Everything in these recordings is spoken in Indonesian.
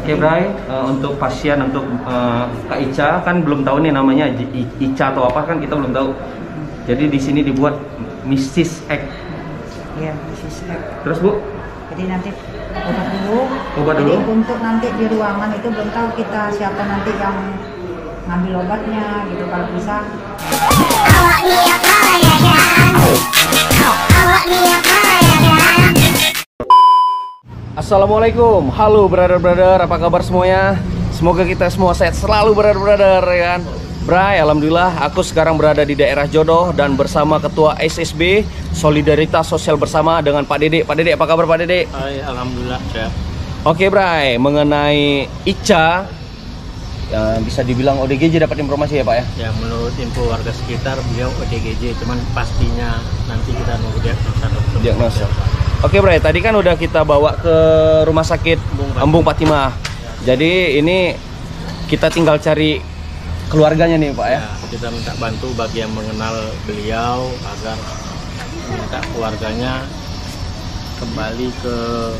Oke, Bray, untuk pasien, untuk Kak Ica kan belum tahu nih namanya Ica atau apa, kan kita belum tahu. Jadi di sini dibuat Mrs. X. Iya, Mrs. X. Terus Bu? Jadi nanti obat dulu. Obat dulu. Jadi untuk nanti di ruangan itu belum tahu kita siapa nanti yang ngambil obatnya gitu, kalau bisa. Assalamualaikum, halo brother-brother, apa kabar semuanya? Semoga kita semua sehat selalu brother-brother, ya kan? Bray, alhamdulillah aku sekarang berada di daerah Jodoh dan bersama Ketua SSB Solidaritas Sosial Bersama dengan Pak Dede. Pak Dede, apa kabar Pak Dede? Hai, alhamdulillah sehat. Oke Bray, mengenai Ica, ya, bisa dibilang ODGJ dapat informasi ya Pak ya? Ya, menurut info warga sekitar beliau ODGJ, cuman pastinya nanti kita nunggu diagnosa. Oke Bray, tadi kan udah kita bawa ke rumah sakit Embung Fatimah. Jadi ini kita tinggal cari keluarganya nih Pak ya. Kita minta bantu bagi yang mengenal beliau agar minta keluarganya kembali ke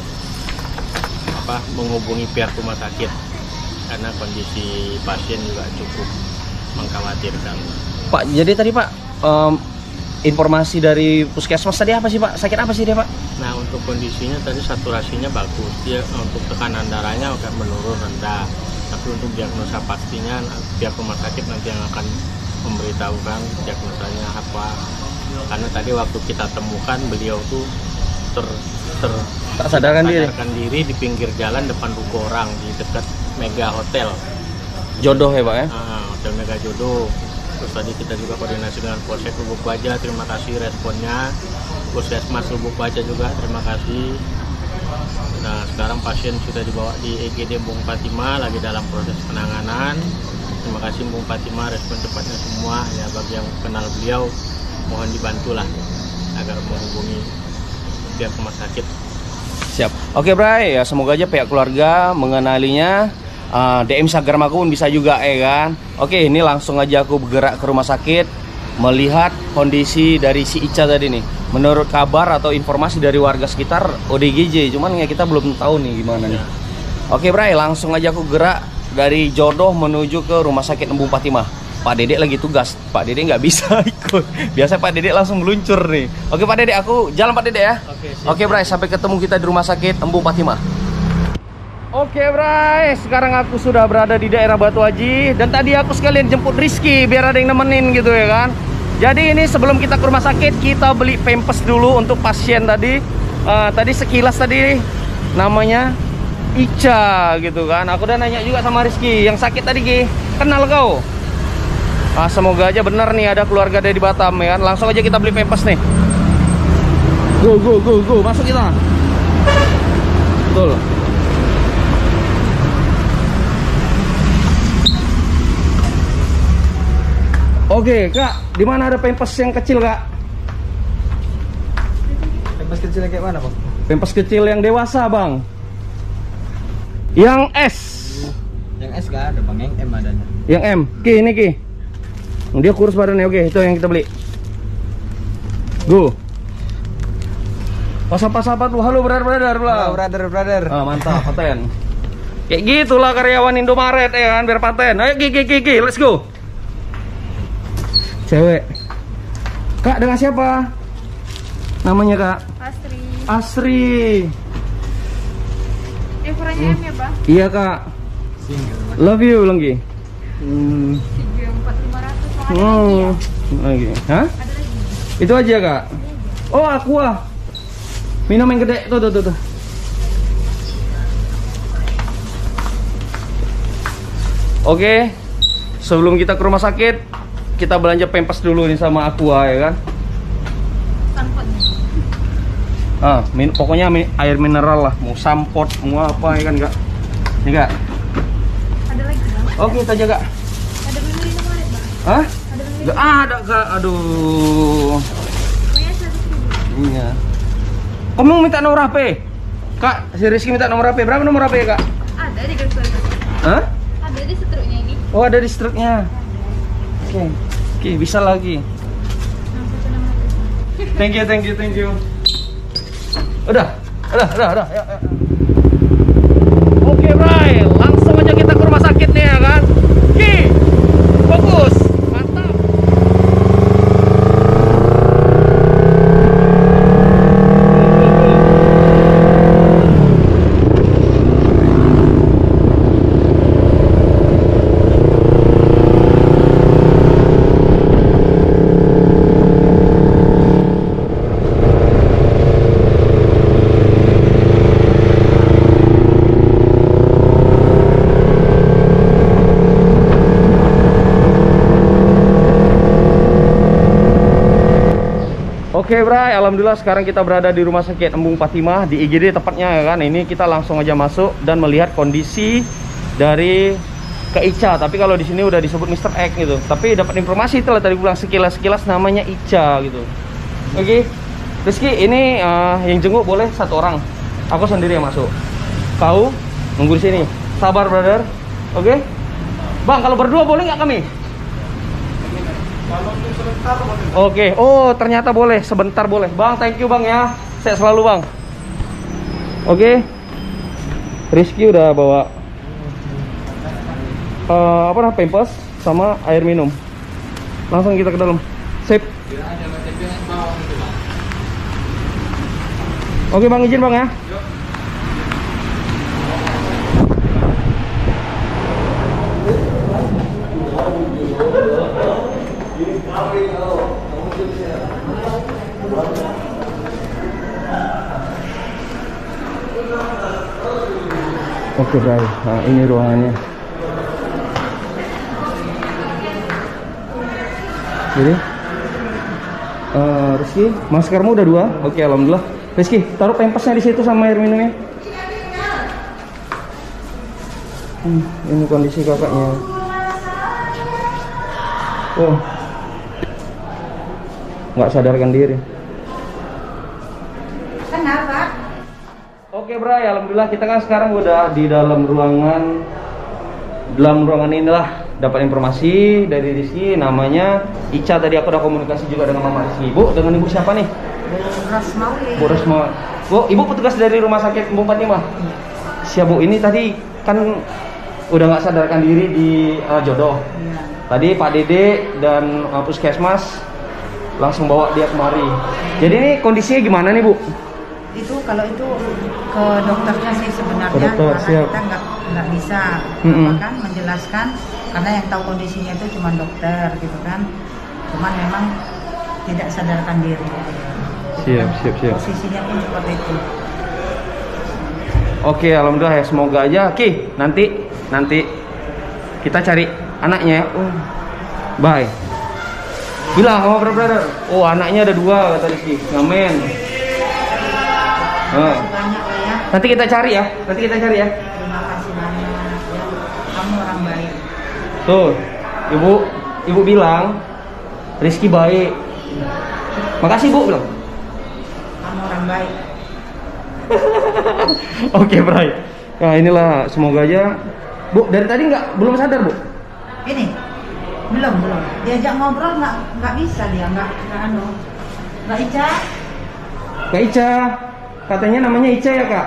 menghubungi pihak rumah sakit karena kondisi pasien juga cukup mengkhawatirkan. Pak, jadi tadi Pak informasi dari puskesmas tadi apa sih Pak? Sakit apa sih dia Pak? Nah, untuk kondisinya tadi saturasinya bagus. Dia untuk tekanan darahnya agak menurun rendah. Tapi untuk diagnosa pastinya pihak rumah sakit nanti yang akan memberitahukan diagnosanya apa. Karena tadi waktu kita temukan beliau tuh tak sadarkan diri di pinggir jalan depan ruko orang di dekat Mega Hotel. Jodoh ya Pak ya? Hotel Mega Jodoh. Terus tadi kita juga koordinasi dengan Polsek Lubuk Baja, terima kasih responnya. Puskesmas Lubuk Baja juga terima kasih. Nah, sekarang pasien sudah dibawa di EGD Embung Fatimah, lagi dalam proses penanganan. Terima kasih Embung Fatimah, respon cepatnya semua. Ya, bagi yang kenal beliau mohon dibantulah agar menghubungi pihak rumah sakit. Siap. Oke Bray, ya semoga aja pihak keluarga mengenalinya. DM Sagar Makun bisa juga ya kan. Oke, ini langsung aja aku bergerak ke rumah sakit melihat kondisi dari si Ica tadi nih. Menurut kabar atau informasi dari warga sekitar ODGJ, cuman ya kita belum tahu nih gimana nih. Oke Bray, langsung aja aku gerak dari Jodoh menuju ke rumah sakit Embung Fatimah. Pak Dede lagi tugas, Pak Dede nggak bisa ikut. Biasa Pak Dede langsung meluncur nih. Oke Pak Dede, aku jalan Pak Dede ya. Oke Bray, sampai ketemu kita di rumah sakit Embung Fatimah. Oke Bray, sekarang aku sudah berada di daerah Batu Haji. Dan tadi aku sekalian jemput Rizky biar ada yang nemenin gitu ya kan. Jadi ini sebelum kita ke rumah sakit, kita beli pampers dulu untuk pasien tadi. Tadi sekilas tadi namanya Ica gitu kan. Aku udah nanya juga sama Rizky, yang sakit tadi Ki, kenal kau? Semoga aja benar nih ada keluarga dari Batam ya kan. Langsung aja kita beli pampers nih. Go, masuk kita. Betul. Oke, Kak, di mana ada pampers yang kecil, Kak? Pampers kecil yang kayak mana, Bang? Pampers kecil yang dewasa, Bang. Yang S. Yang S nggak ada, Bang. Yang M adanya. Yang M. Ki, ini Ki. Dia kurus badannya. Oke, itu yang kita beli. Go. Sapa tuh. Halo, brother. Halo, brother. Mantap, paten. Kayak gitulah karyawan Indomaret ya kan, biar paten. Ayo Ki, let's go. Cewek. Kak, dengan siapa? Namanya Kak? Asri. Ukurannya M ya Bang? Iya Kak. Love you Lenggi. Video 4500. Lagi. Hah? Ada lagi? Itu aja Kak. Oh, Aqua. Minum yang gede. Tuh. Oke. Sebelum kita ke rumah sakit, kita belanja pampers dulu nih sama Aqua ya kan. Pokoknya air mineral lah, mau sampot, mau apa ya kan Kak. Nih Kak. Ada lagi Bang? Oke, kita jaga. Ada menu di Indomaret Bang? Hah? Ada menu? Gak ada Kak, aduh. Pokoknya 100.000. Iya. Kamu minta nomor HP? Kak, si Rizky minta nomor HP. Berapa nomor HP ya Kak? Ada di gerbang. Hah? Ada di setruknya ini. Oh, ada di struknya. Oke, bisa lagi. Thank you. Udah. Ya. Oke, Bray. Oke Bray, alhamdulillah sekarang kita berada di Rumah Sakit Embung Fatimah di IGD tepatnya ya kan. Ini kita langsung aja masuk dan melihat kondisi dari Kak Ica. Tapi kalau di sini udah disebut Mr. X gitu. Tapi dapat informasi itulah tadi bilang sekilas namanya Ica gitu. Oke. Rizky, ini yang jenguk boleh 1 orang. Aku sendiri yang masuk. Kau nunggu di sini. Sabar brother. Oke. Bang, kalau berdua boleh nggak kami? Oke. Oh, ternyata boleh. Sebentar boleh. Bang, thank you Bang ya. Saya selalu Bang. Oke. Rizky udah bawa pampers sama air minum. Langsung kita ke dalam. Sip. Oke Bang, izin Bang ya. Oke Bray, nah ini ruangannya. Jadi Rizky, maskermu udah 2. Oke, alhamdulillah. Rizky, taruh pempesnya di situ sama air minumnya. Ini kondisi kakaknya. Oh, nggak sadarkan diri. Kenapa? Oke Bray, alhamdulillah kita kan sekarang udah di dalam ruangan. Dalam ruangan inilah dapat informasi dari Rizky, namanya Ica. Tadi aku udah komunikasi juga dengan Mama Rizky. Bu, dengan ibu siapa nih? Bu Rasma. Bu, ibu petugas dari Rumah Sakit Embung Fatimah. Siap Bu, ini tadi kan udah nggak sadarkan diri di Jodoh. Tadi Pak Dede dan Puskesmas langsung bawa dia kemari. Jadi ini kondisinya gimana nih Bu? Itu kalau itu ke dokternya sih sebenarnya, dokter, karena siap. kita nggak bisa kan menjelaskan, karena yang tahu kondisinya itu cuma dokter gitu kan. Cuman memang tidak sadarkan diri gitu Siap. posisinya pun seperti itu. Oke, alhamdulillah ya, semoga aja. Oke, nanti kita cari anaknya ya. Oh, bye. Bilang sama brother. Oh, anaknya ada 2 kata Rizky. Ngamen. Banyak ya. Nanti kita cari ya. Terima kasih banyak ya. Kamu orang baik. Tuh, ibu bilang Rizky baik. Makasih Bu bilang. Kamu orang baik. Oke, Bray. Nah, inilah semoga aja. Bu, dari tadi belum sadar, Bu? Ini belum. Diajak ngobrol nggak bisa dia, nggak Ica. Kak Ica. Katanya namanya Ica ya, Kak?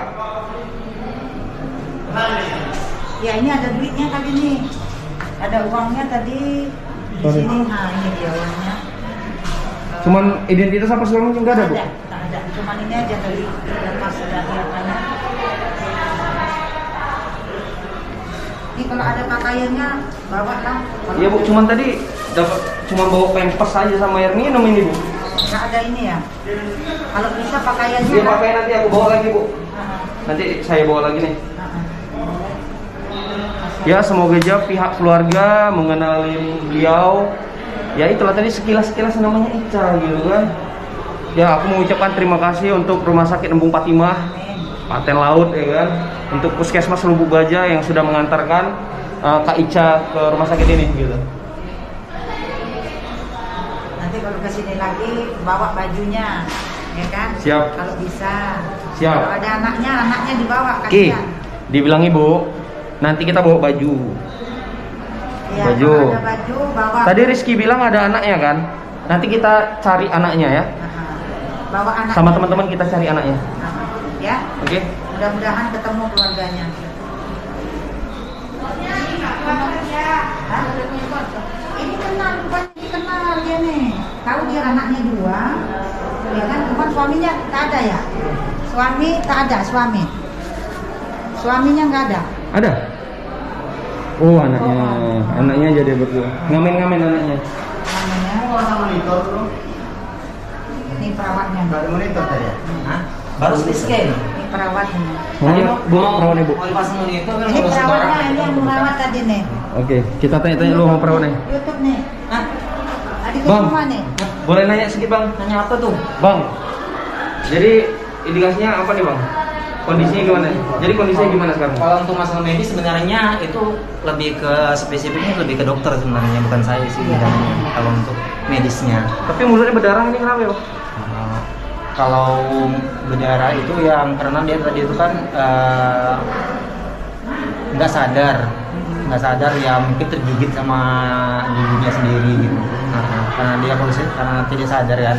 Ya, ini ada duitnya tadi nih. Ada uangnya tadi di sini. Nah, ini dia uangnya. Cuman identitas apa segala macam nggak ada, Bu? Tak ada. Cuman ini aja tadi pas sudah kelihatannya. Ini kalau ada pakaiannya bawa lah. Iya Bu, cuman tadi cuma bawa pampers aja sama air minum ini Bu. Nggak ada ini ya. Kalau bisa pakaiannya. Dia pakai nanti aku bawa lagi Bu. Nanti saya bawa lagi nih. Ya semoga aja pihak keluarga mengenalin beliau. Ya itulah tadi sekilas namanya Ica gitu kan. Ya aku mengucapkan terima kasih untuk Rumah Sakit Embung Fatimah, Paten Laut ya kan, untuk Puskesmas Lubuk Baja yang sudah mengantarkan Kak Ica ke rumah sakit ini gitu. Nanti kalau kesini lagi bawa bajunya, ya kan? Siap. Kalau bisa. Siap. Kalau ada anaknya dibawa Oke, kasihan. dibilang Ibu, nanti kita bawa baju. Ya, Baju. kalau ada baju bawa. Tadi Rizky bilang ada anaknya kan? Nanti kita cari anaknya ya. Bawa anak. Sama teman-teman kita cari anaknya. Ya. Oke. Mudah-mudahan ketemu keluarganya. Hah? Ini kenal, bukan dikenal dia nih. Tahu dia anaknya 2, ya kan? Cuman suaminya tak ada ya. Suaminya nggak ada. Ada? Oh anaknya jadi berdua. Ngamen anaknya. Ini perawatnya. Baru monitor tadi ya? Baru scan. Ini perawatnya. Bu, perawan Ibu. Mau pas monitor kan Ini harus perawatnya, orang. ini yang merawat tadi nih. Oke, kita tanya-tanya dulu sama perawannya. YouTube nih. Hah? Ada Tadi ke Bang, rumah nih. boleh nanya sedikit bang? Nanya apa tuh? Bang, jadi indikasinya apa nih bang? Kondisinya gimana? Jadi kondisinya gimana sekarang? Kalau untuk masalah medis sebenarnya itu lebih ke spesifiknya lebih ke dokter sebenarnya, bukan saya sih sebenarnya kalau untuk medisnya. Tapi mulutnya berdarah ini kenapa ya bang? Kalau berdarah itu yang karena dia tadi itu kan nggak sadar ya, mungkin tergigit sama giginya sendiri gitu. Karena dia karena nanti dia sadar kan.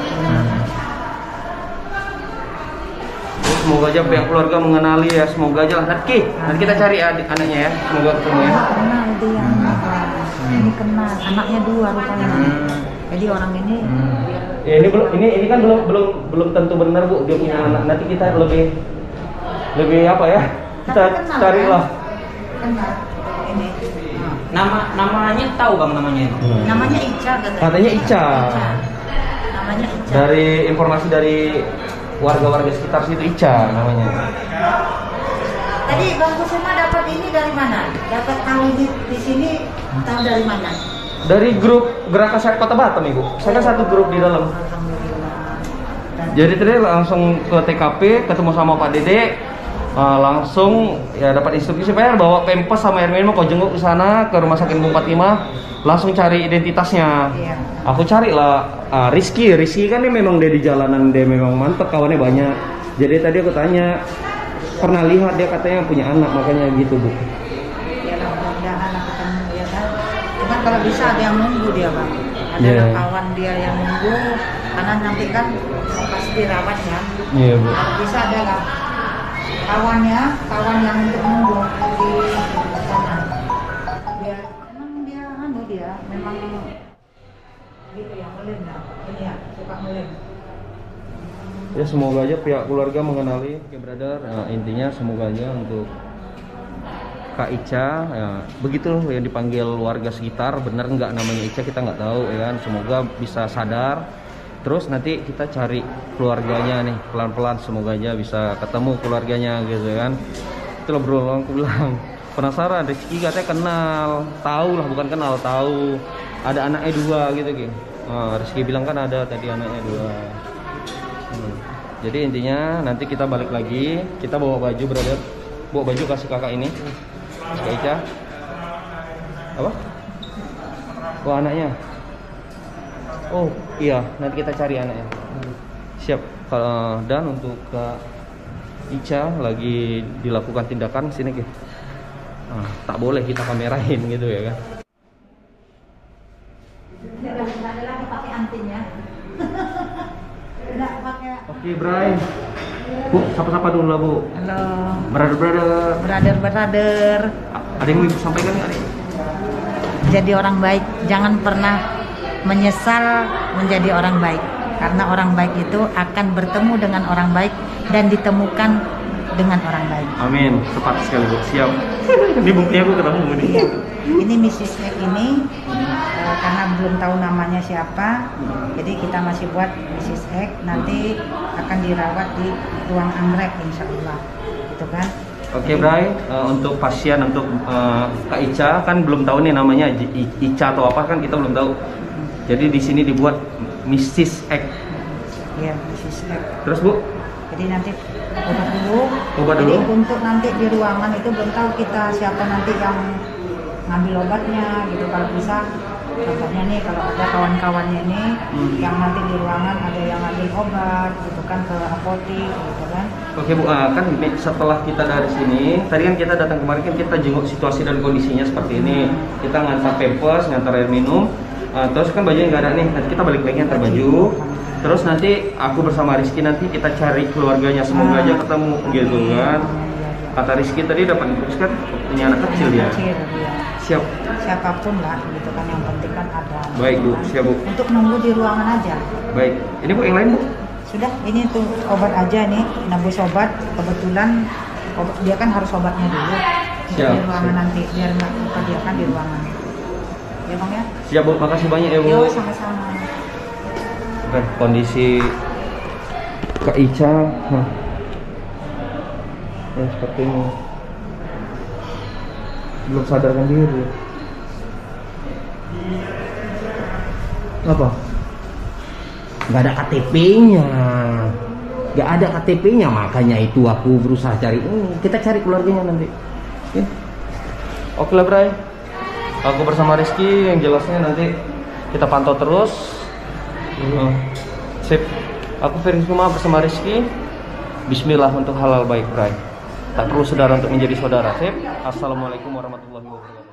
Semoga aja pihak keluarga mengenali ya, semoga aja. Nanti kita cari anaknya ya, semoga ketemu ya. Kenal dia. Ini kenal, anaknya 2 rupanya. Jadi orang ini Ya ini kan belum tentu benar bu dia punya anak. Nanti kita lebih apa ya? Kita Tapi kenal, carilah. kenal ini. Namanya tahu bang namanya itu. Namanya Ica Katanya Ica. Namanya Ica. Dari informasi dari warga-warga sekitar situ Ica namanya. Tadi Bang Kusuma dapat ini dari mana? Dapat tahu di sini tahu dari mana? Dari grup Gerakan Sehat Kota Batam ibu. Saya kan satu grup di dalam. Alhamdulillah. Jadi tadi langsung ke TKP ketemu sama Pak Dede. Langsung ya dapat instruksi supaya bawa pempes sama air minum kau jenguk ke sana ke rumah sakit Bung Fatimah, langsung cari identitasnya. Iya. Aku carilah Rizky kan dia memang dia di jalanan, dia memang mantep kawannya banyak. Jadi tadi aku tanya pernah lihat dia katanya punya anak, makanya gitu bu. Ya mudah-mudahan anak ketemu ya kan. Cuman kalau bisa ada yang nunggu dia Bang. Ada Iya. kawan dia yang nunggu karena nanti kan pasti dirawat ya. Iya bu. Kalau bisa ada lah kawan yang untuk nunggu di sana. Dia memang gitu ya, ngelem ya. Ini ya, suka ngelem. Ya semoga aja pihak keluarga mengenali Oke brother. Intinya semoga aja untuk Kak Ica ya, begitu yang dipanggil warga sekitar, benar nggak namanya Ica kita nggak tahu ya kan. Semoga bisa sadar. Terus nanti kita cari keluarganya nih pelan-pelan, semoga aja bisa ketemu keluarganya gitu kan. Itu loh bro, aku bilang penasaran. Rizky katanya kenal, tahu lah, bukan kenal, tahu ada anaknya 2 gitu Ki. Rizky bilang kan ada tadi anaknya 2. Jadi intinya nanti kita balik lagi, kita bawa baju brother, bawa baju kasih kakak ini, Kak Ica. Apa? Oh anaknya. Oh iya, nanti kita cari anaknya. Siap. Dan untuk Kak Ica lagi dilakukan tindakan sini Ki. Tak boleh kita kamerain gitu ya kan. Nggak ada lagi pakai antinya. Nggak pakai. Oke, Bray. Bu, sapa-sapa dulu lah, Bu. Halo. Brother. Brother. Ada yang mau Ibu sampaikan nggak nih? Jadi orang baik, jangan pernah menyesal menjadi orang baik. Karena orang baik itu akan bertemu dengan orang baik dan ditemukan dengan orang baik. Amin. Tepat sekali, Bu. Siap. Ini buktinya aku ketemu nih. Iya. Ini Mrs. X ini karena belum tahu namanya siapa, jadi kita masih buat Mrs. X. Nanti akan dirawat di ruang anggrek, insya Allah, gitu kan? Oke, Bray. Untuk pasien, untuk Kak Ica kan belum tahu nih namanya Ica atau apa kan kita belum tahu. Jadi di sini dibuat Mrs. X. Iya, Mrs. X. Terus Bu? Jadi nanti obat dulu. Obat Jadi dulu. untuk nanti di ruangan itu belum tahu kita siapa nanti yang ngambil obatnya, gitu. Kalau bisa, contohnya nih kalau ada kawan-kawannya nih yang nanti di ruangan ada yang ngambil obat, gitu kan, ke apotik, gitu kan. Oke Bu, kan setelah kita dari sini, tadi kan kita datang kemarin kan kita jenguk situasi dan kondisinya seperti ini. Kita ngantar pampers, ngantar air minum, terus kan bajunya nggak ada nih. Nanti kita balik lagi ngantar baju. Terus nanti aku bersama Rizky nanti kita cari keluarganya, semoga aja ketemu gitu kan. Kata Rizky tadi dapat info kan punya anak kecil dia. Kecil, iya. Siap. Siapapun lah, gitu kan, yang penting kan ada. Baik Bu, siap Bu. Untuk nunggu di ruangan aja. Baik. Ini Bu yang lain Bu? Sudah, ini tuh obat aja nih, nabus obat. Kebetulan dia kan harus obatnya dulu. Untuk Siap, di ruangan siap. nanti, biar nggak lupa dia kan di ruangan. Ya Bang ya? Siap Bu, makasih banyak ya Bu. Yo, sama-sama. Oke, kondisi Kak Ica ya seperti ini, belum sadarkan diri. Apa? Nggak ada KTP-nya. Nggak ada KTP-nya, makanya itu aku berusaha cari. Kita cari keluarganya nanti. Oke. Oke lah, Bray. Aku bersama Rizky, yang jelasnya nanti kita pantau terus. Sip. Aku Ferry Suma bersama Rizky. Bismillah untuk halal baik, Bray. Tak perlu saudara untuk menjadi saudara. Sip. Assalamualaikum warahmatullahi wabarakatuh.